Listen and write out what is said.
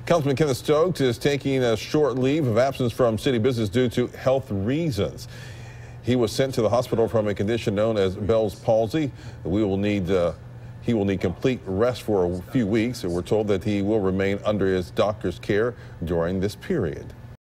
Councilman Stokes is taking a short leave of absence from city business due to health reasons. He was sent to the hospital from a condition known as Bell's palsy. He will need complete rest for a few weeks, and we're told that he will remain under his doctor's care during this period.